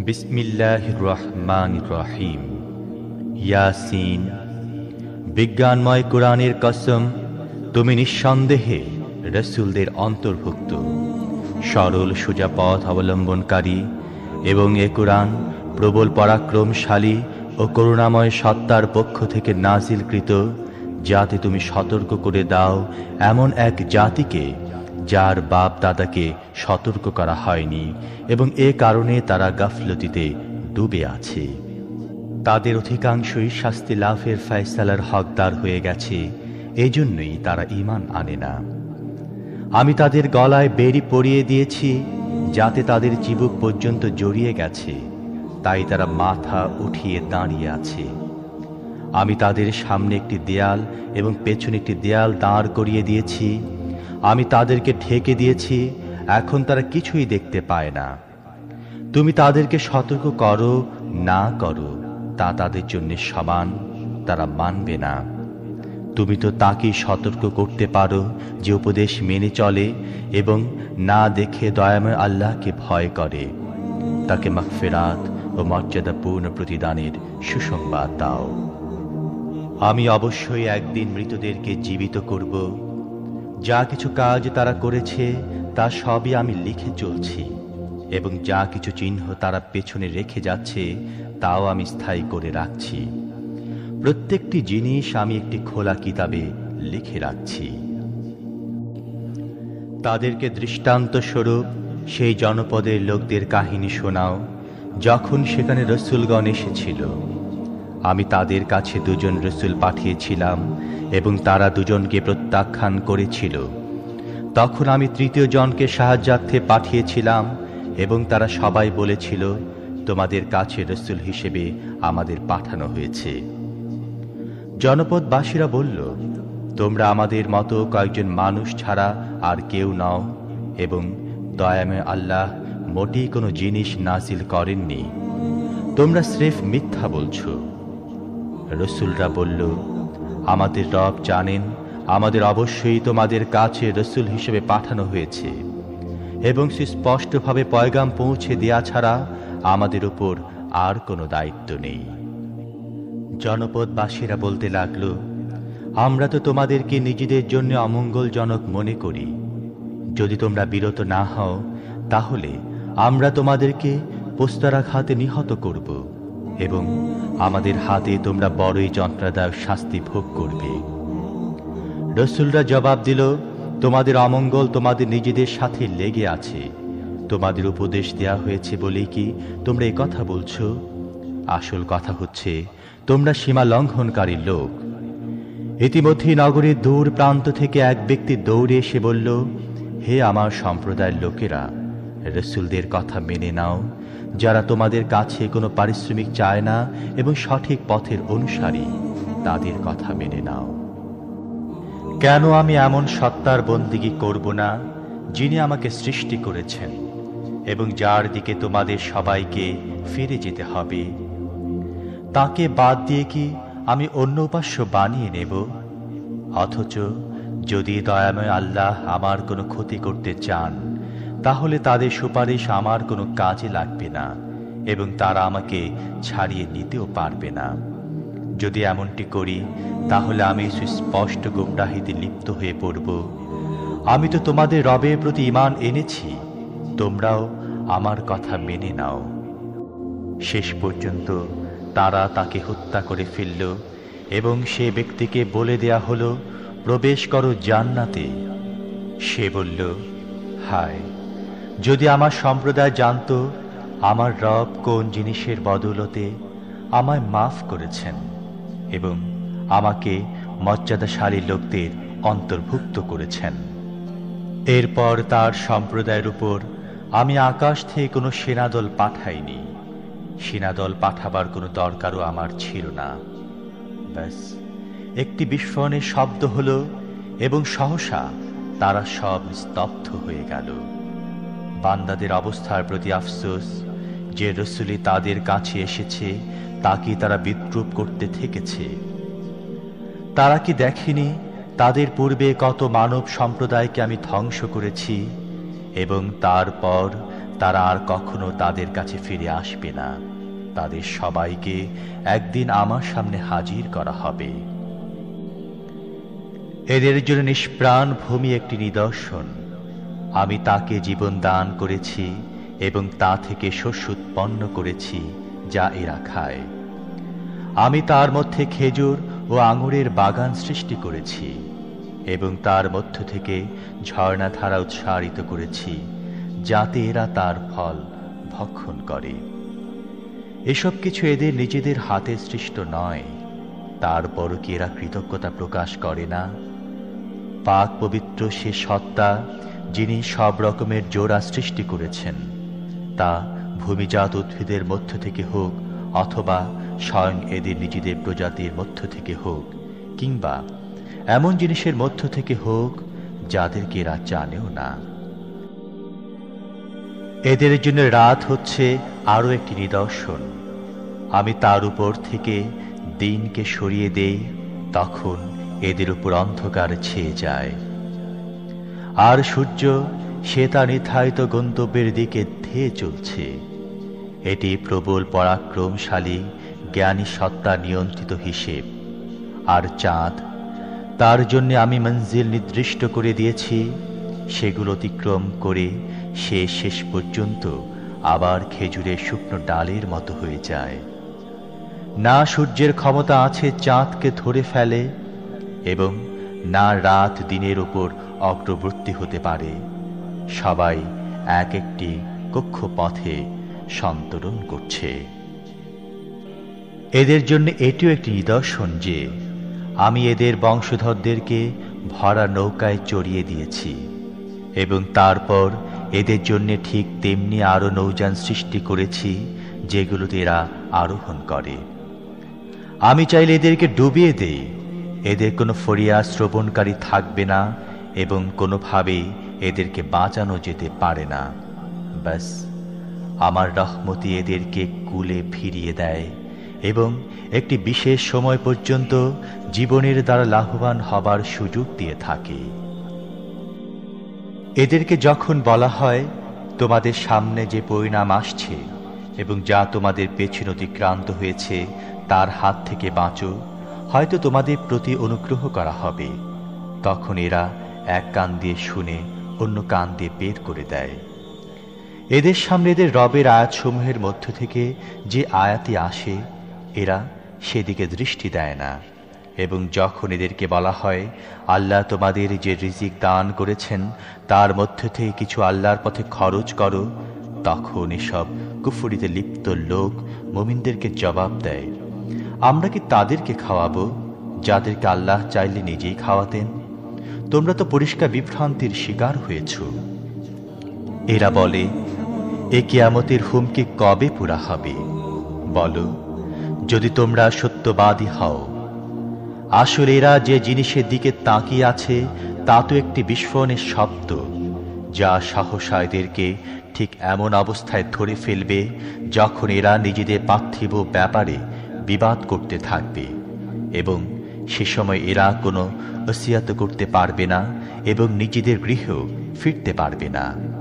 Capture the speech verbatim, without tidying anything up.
বিসমিল্লাহির রহমানির রহিম। ইয়াসিন। বিজ্ঞানময় কোরআনের কসম, তুমি নিঃসন্দেহে রাসূলদের অন্তর্ভুক্ত, সরল সোজা পথ অবলম্বনকারী, এবং এ কোরআন প্রবল পরাক্রমশালী ও করুণাময় সত্তার পক্ষ থেকে নাজিলকৃত, যাতে তুমি সতর্ক করে দাও এমন এক জাতিকে যার বাপ দাদাকে সতর্ক করা হয়নি এবং এ কারণে তারা গাফলতিতে ডুবে আছে। তাদের অধিকাংশই শাস্তি লাভের ফয়সালার হকদার হয়ে গেছে, এজন্যই তারা ঈমান আনে না। আমি তাদের গলায় বেড়ি পরিয়ে দিয়েছি, যাতে তাদের চিবুক পর্যন্ত জড়িয়ে গেছে, তাই তারা মাথা উঠিয়ে দাঁড়িয়ে আছে। আমি তাদের সামনে একটি দেয়াল এবং পেছনে একটি দেয়াল দাঁড় করিয়ে দিয়েছি। আমি তাদেরকে ঢেকে দিয়েছি, এখন তারা কিছুই দেখতে পায় না। তুমি তাদেরকে সতর্ক করো না করো, তা তাদের জন্য সমান, তারা মানবে না। তুমি তো তাকেই সতর্ক করতে পারো যে উপদেশ মেনে চলে এবং না দেখে দয়াময় আল্লাহকে ভয় করে। তাকে মাগফিরাত ও মর্যাদাপূর্ণ প্রতিদানের সুসংবাদ দাও। আমি অবশ্যই একদিন মৃতদেরকে জীবিত করব। যা কিছু কাজ তারা করেছে তা সবই আমি লিখে চলছি, এবং যা কিছু চিহ্ন তারা পেছনে রেখে যাচ্ছে তাও আমি স্থায়ী করে রাখছি। প্রত্যেকটি জিনিস আমি একটি খোলা কিতাবে লিখে রাখছি। তাদেরকে দৃষ্টান্ত স্বরূপ সেই জনপদের লোকদের কাহিনী শোনাও, যখন সেখানে রসূলগণ এসেছিল। আমি তাদের কাছে দুজন রসূল পাঠিয়েছিলাম এবং তারা দুজনকে প্রত্যাখ্যান করেছিল। তখন আমি তৃতীয় জনকে সাহায্যার্থে পাঠিয়েছিলাম এবং তারা সবাই বলেছিল, তোমাদের কাছে রসূল হিসেবে আমাদের পাঠানো হয়েছে। জনপদবাসীরা বলল, তোমরা আমাদের মতো কয়েকজন মানুষ ছাড়া আর কেউ নও, এবং দয়াময় আল্লাহ মোটেই কোনো জিনিস নাজিল করেননি, তোমরা স্রেফ মিথ্যা বলছো। রসূলরা বলল, আমাদের রব জানেন আমাদের অবশ্যই তোমাদের কাছে রসূল হিসেবে পাঠানো হয়েছে, এবং সুস্পষ্টভাবে পয়গাম পৌঁছে দেয়া ছাড়া আমাদের উপর আর কোনো দায়িত্ব নেই। জনপদবাসীরা বলতে লাগল, আমরা তো তোমাদেরকে নিজেদের জন্য অমঙ্গলজনক মনে করি। যদি তোমরা বিরত না হও, তাহলে আমরা তোমাদেরকে পোস্তারাঘাতে নিহত করব, এবং আমাদের হাতে তোমরা বড়ই যন্ত্রণাদায়ক শাস্তি ভোগ করবে। রসূলরা জবাব দিল, তোমাদের অমঙ্গল তোমাদের নিজেদের সাথে লেগে আছে। তোমাদের উপদেশ দেয়া হয়েছে বলেই কি তোমরা এই কথা বলছো? আসল কথা হচ্ছে তোমরা সীমা লঙ্ঘনকারী লোক। ইতিমধ্যে নগরীর দূর প্রান্ত থেকে এক ব্যক্তি দৌড়ে এসে বলল, হে আমার সম্প্রদায়ের লোকেরা, রসূলদের কথা মেনে নাও, যারা তোমাদের কাছে কোনো পারিশ্রমিক চায় না এবং সঠিক পথের অনুসারী, তাদের কথা মেনে নাও। কেন আমি এমন সত্তার বন্দিগি করব না, যিনি আমাকে সৃষ্টি করেছেন এবং যার দিকে তোমাদের সবাইকে ফিরে যেতে হবে? তাকে বাদ দিয়ে কি আমি অন্য উপাস্য বানিয়ে নেব? অথচ যদি দয়াময় আল্লাহ আমার কোনো ক্ষতি করতে চান, তাহলে তাদের সুপারিশ আমার কোনো কাজে লাগবে না এবং তারা আমাকে ছাড়িয়ে নিতেও পারবে না। যদি এমনটি করি, তাহলে আমি সুস্পষ্ট গুমরাহিতে লিপ্ত হয়ে পড়ব। আমি তো তোমাদের রবের প্রতি ঈমান এনেছি, তোমরাও আমার কথা মেনে নাও। শেষ পর্যন্ত তারা তাকে হত্যা করে ফেলল এবং সে ব্যক্তিকে বলে দেয়া হলো, প্রবেশ করো জান্নাতে। সে বলল, হায়, যদি আমার সম্প্রদায় জানত আমার রব কোন জিনিসের বদৌলতে আমায় মাফ করেছেন এবং আমাকে মর্যাদাশালী লোকদের অন্তর্ভুক্ত করেছেন। এরপর তার সম্প্রদায়ের উপর আমি আকাশ থেকে কোনো সেনাদল পাঠাইনি। সেনাদল পাঠাবার কোনো দরকারও আমার ছিল না। ব্যাস একটি বিস্ফোরণের শব্দ হলো এবং সহসা তারা সব স্তব্ধ হয়ে গেল। বান্দাদের অবস্থার প্রতি আফসোস, যে রসূলই তাদের কাছে এসেছে তাকে তারা বিদ্রূপ করতে থেকেছে। তারা কি দেখেনি তাদের পূর্বে কত মানব সম্প্রদায়কে আমি ধ্বংস করেছি এবং তারপর তারা আর কখনো তাদের কাছে ফিরে আসবে না। তাদের সবাইকে একদিন আমার সামনে হাজির করা হবে। এদের জন্য নিষ্প্রাণ ভূমি একটি নিদর্শন। আমি তাকে জীবন দান করেছি এবং তা থেকে শস্য উৎপন্ন করেছি যা এরা খায়। আমি তার মধ্যে খেজুর ও আঙুরের বাগান সৃষ্টি করেছি এবং তার মধ্য থেকে ঝর্ণাধারা উৎসারিত করেছি, যাতে এরা তার ফল ভক্ষণ করে। এসব কিছু এদের নিজেদের হাতে সৃষ্ট নয়, তারপরও কি এরা কৃতজ্ঞতা প্রকাশ করে না? পাক পবিত্র সে সত্তা, যিনি সব রকমের জোড়া সৃষ্টি করেছেন, তা ভূমিজাত উদ্ভিদের মধ্য থেকে হোক অথবা স্বয়ং এদের নিজেদের প্রজাতির মধ্য থেকে হোক, কিংবা এমন জিনিসের মধ্য থেকে হোক যাদেরকে এরা জানেও না। এদের জন্য রাত হচ্ছে আরো একটি নিদর্শন। আমি তার উপর থেকে দিনকে সরিয়ে দেই, তখন এদের উপর অন্ধকার ছেয়ে যায়। আর সূর্য সে তার নির্ধারিত গন্তব্যের দিকে ধেয়ে চলছে। এটি প্রবল পরাক্রমশালী জ্ঞানী সত্তা নিয়ন্ত্রিত হিসেব। আর চাঁদ, তার জন্য আমি মঞ্জিল নির্দিষ্ট করে দিয়েছি, সেগুলো অতিক্রম করে সে শেষ পর্যন্ত আবার খেজুরের শুকনো ডালের মতো হয়ে যায়। না সূর্যের ক্ষমতা আছে চাঁদকে ধরে ফেলে, এবং না রাত দিনের উপর অগ্রবর্তী হতে পারে। সবাই এক একটি কক্ষপথে সন্তরণ করছে। এদের জন্য এটিও একটি নিদর্শন যে আমি এদের বংশধরদেরকে ভরা নৌকায় চড়িয়ে দিয়েছি, এবং তারপর এদের জন্য ঠিক তেমনি আরো নৌযান সৃষ্টি করেছি, যেগুলোতে এরা আরোহণ করে। আমি চাইলে এদেরকে ডুবিয়ে দেই, এদের কোনো ফরিয়াদ শ্রবণকারী থাকবে না এবং কোনোভাবেই এদেরকে বাঁচানো যেতে পারে না। ব্যাস, আমার রহমতি এদেরকে কূলে ফিরিয়ে দেয় এবং একটি বিশেষ সময় পর্যন্ত জীবনের দ্বারা লাভবান হবার সুযোগ দিয়ে থাকে। এদেরকে যখন বলা হয়, তোমাদের সামনে যে পরিণাম আসছে এবং যা তোমাদের পেছনে অতিক্রান্ত হয়েছে তার হাত থেকে বাঁচো, হয়তো তোমাদের প্রতি অনুগ্রহ করা হবে, তখন এরা এক কান দিয়ে শুনে অন্য কান দিয়ে বের করে দেয়। এদের সামনে এদের রবের আয়াতসমূহের মধ্য থেকে যে আয়াতি আসে, এরা সেদিকে দৃষ্টি দেয় না। এবং যখন এদেরকে বলা হয়, আল্লাহ তোমাদের যে রিজিক দান করেছেন তার মধ্য থেকে কিছু আল্লাহর পথে খরচ করো, তখন এসব কুফরিতে লিপ্ত লোক মুমিনদেরকে জবাব দেয়, আমরা কি তাদেরকে খাওয়াবো যাদেরকে আল্লাহ চাইলে নিজেই খাওয়াতেন? তোমরা তো পরিষ্কার বিভ্রান্তির শিকার হয়েছ। এরা বলে, এ কিয়ামতের হুমকি কবে পুরা হবে? বলো, যদি তোমরা সত্যবাদী হও। আসলে এরা যে জিনিসের দিকে তাকিয়ে আছে তা তো একটি বিস্ফোরণের শব্দ, যা সাহসা এদেরকে ঠিক এমন অবস্থায় ধরে ফেলবে যখন এরা নিজেদের পার্থিব ব্যাপারে বিবাদ করতে থাকবে, এবং সে সময় এরা কোনো ওসিয়াত করতে পারবে না এবং নিজেদের গৃহেও ফিরতে পারবে না।